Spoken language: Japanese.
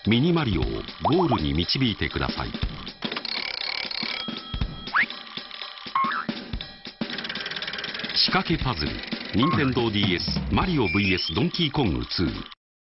ミニマリオをゴールに導いてください。仕掛けパズル、任天堂 DS マリオ VS ドンキーコング2。